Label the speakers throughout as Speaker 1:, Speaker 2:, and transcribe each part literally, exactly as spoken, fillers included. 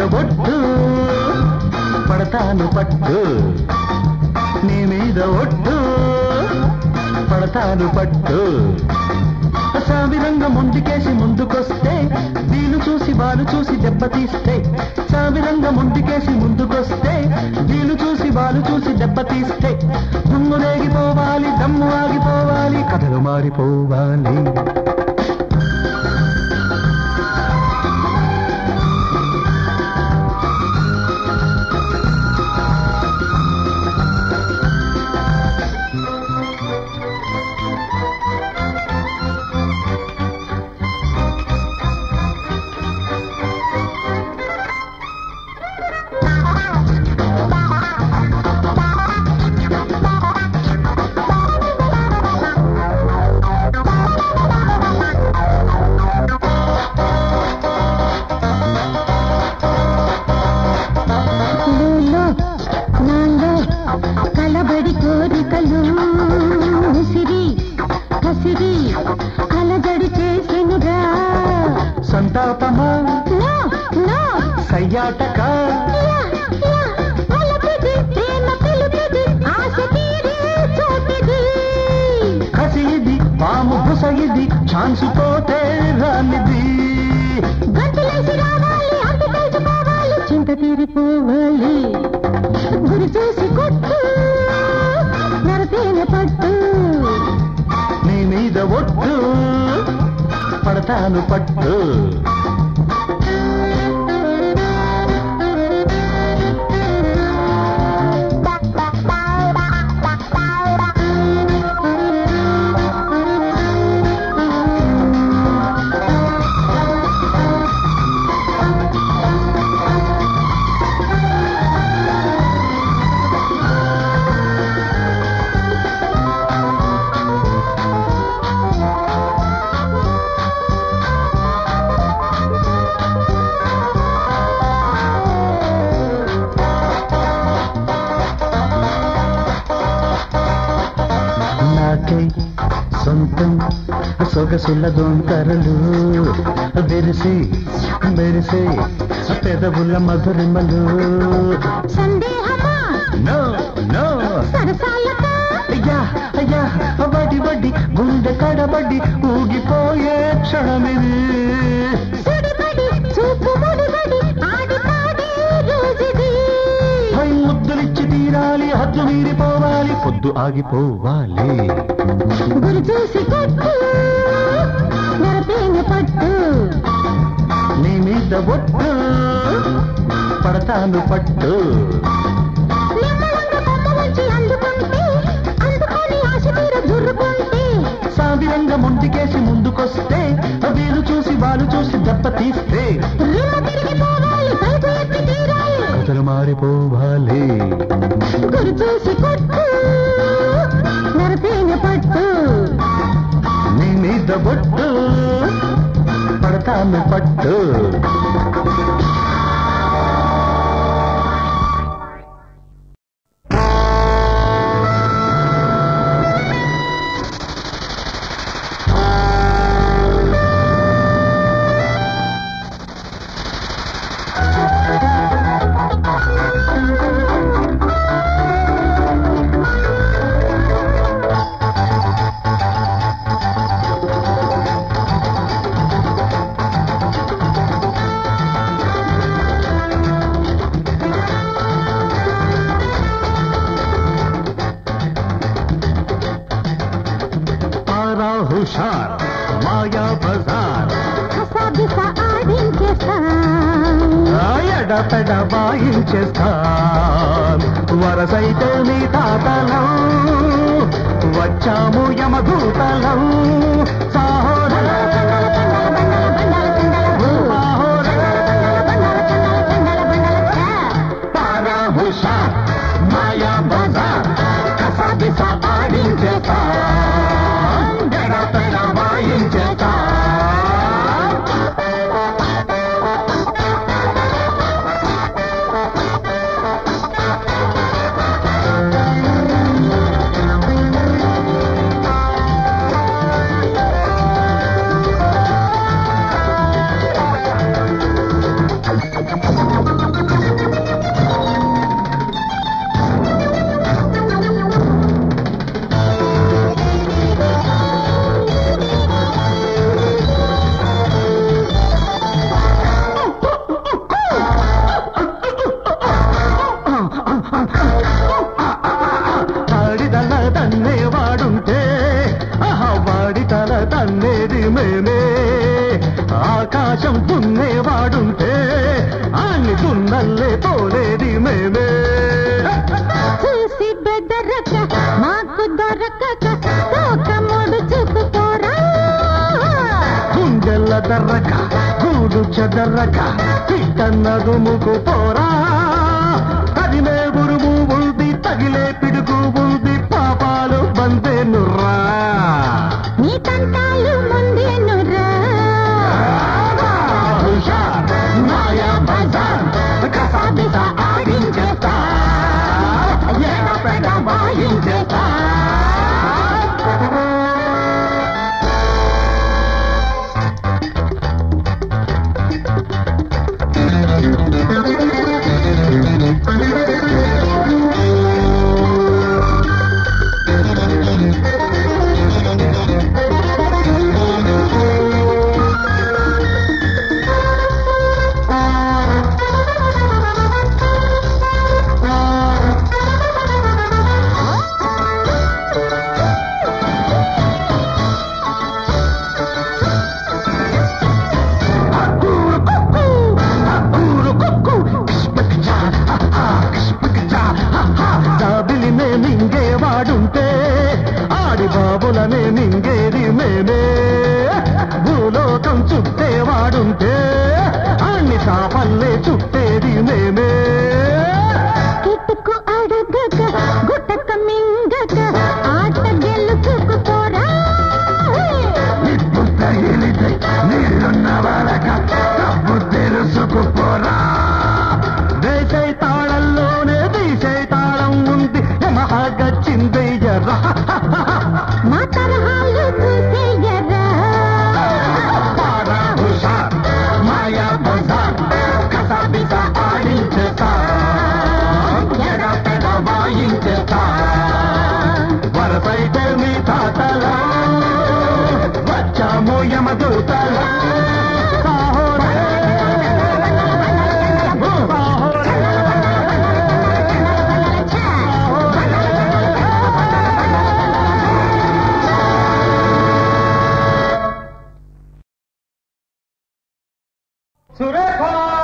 Speaker 1: ఒట్టు పడతాను పట్టు నీ మీద ఒట్టు పడతాను పట్టు సావిరంగ ముందుకేసి ముందుకొస్తే వీలు చూసి వాళ్ళు చూసి దెబ్బతీస్తే సావిరంగ ముందుకేసి ముందుకొస్తే వీలు చూసి వాళ్ళు చూసి దెబ్బతీస్తే దుమ్ము రేగిపోవాలి దమ్ము ఆగిపోవాలి కథలు మారిపోవాలి సంతాపమా సయ్యాటక కసిది పాము బుసగిది ఛాన్సు పోతే రానిది చింత తీరిపోవాలి గురి చూసి కొట్టు నరతేన పట్టు నీ మీద ఒట్టు పడతాను పట్టు సొంతం సొగసుల దొంతరలు బెరిసి బెరిసి పెదవుల మధురిమలు నో నో అయ్యా అయ్యా వడి వడి గుండె కడబడి ఊగిపోయే క్షణమిది ముద్దులిచ్చి తీరాలి హద్దు మీరిపోవాలి పొద్దు ఆగిపోవాలి గురి చూసి కొట్టు నరతేన పట్టు నీ మీద ఒట్టు పడతాను పట్టు సావిరంగ ముందుకేసి ముందుకొస్తే వీలు చూసి వాళ్ళు చూసి దెబ్బతీస్తే కథలు మారిపోవాలి గురి చూసి కొట్టు నరతేన పట్టు నీ మీద ఒట్టు పడతాను పట్టు హుషార్ మాయా బజార్ ఎడపెడ వాయించేస్తా వరసైతే నీ తాతలం వచ్చాము యమదూతలం సాహోర పారా హుషార్ మాయా బజార్ కసా దిశా ఆడించేస్తా చూడు చెదరక పిట్ట నడుముకు పోరా తగిలే గురువు ఉంది తగిలే పిడుగు ఉంది పాపాలు బందేనురా
Speaker 2: నీ తంటాలు ముందేనురా
Speaker 1: మాయా బజార్ కసాబిస ఆడించేస్తా ఏడ వాయించేస్తా వాడుంటే ఆడి బాబులనే మింగేది మేమే భూలోకం చుట్టేవాడుంటే అన్ని చాపల్లే చుట్టేది మేమే
Speaker 2: కిట్టుకు అడగక గుట్టక మింగక ఆట గెలుచుకుపోరా
Speaker 1: నీళ్ళున్న వాళ్ళక డబ్బు తెలుసుకుపోరా వేసే తాళంలోనే తీసే తాళం ఉంది మహాగచ్చిందయ్యరా
Speaker 2: మా తరహాలు చూసేయరా
Speaker 1: మాయా బజార్ కసాబిస ఆడించేస్తా ఎడ పెడ వాయించేస్తా వరసైతే మీ తాతలా వచ్చాము యమదూతలా సురేఖ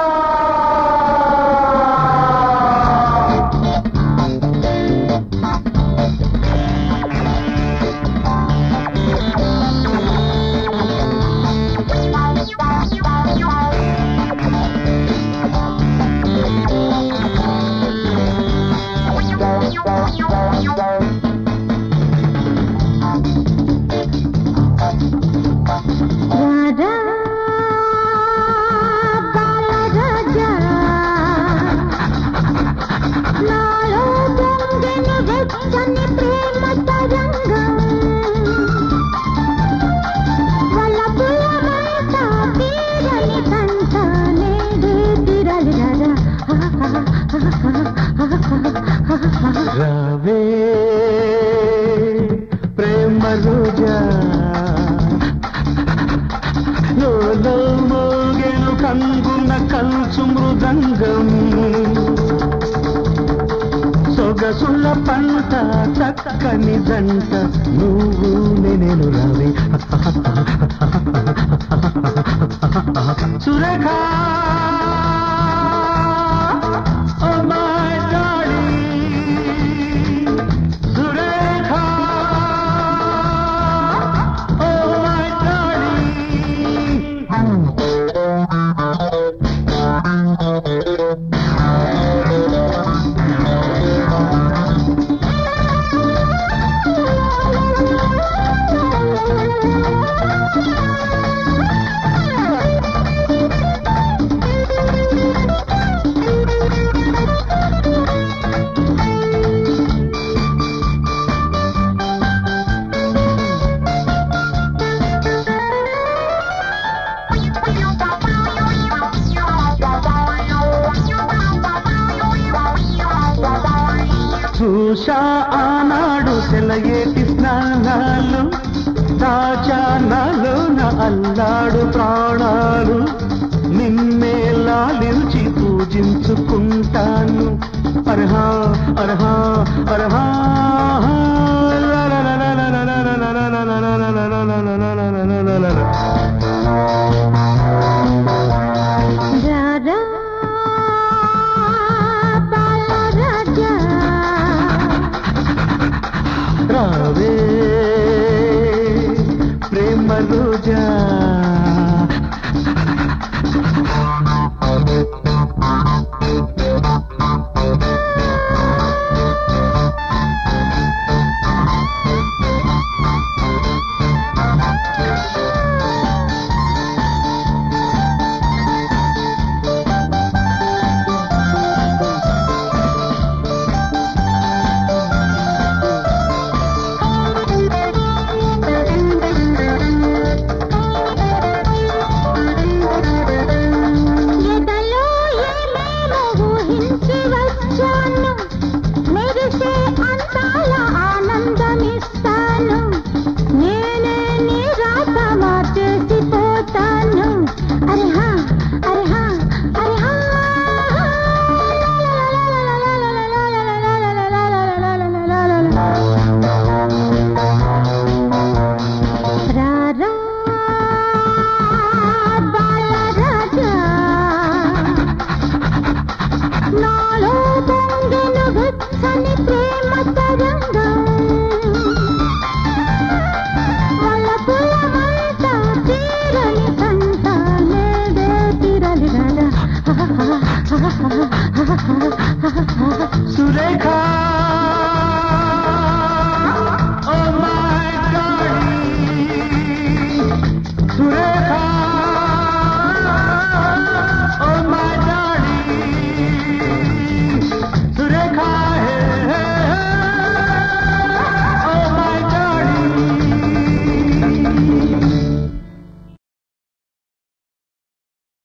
Speaker 1: రవే ప్రేమ రోజా లోలో మోగెను కంగున కల్సు మృదంగం సొగసుల పంట చక్కని జంట నువ్వు నేను రవే సురేఖ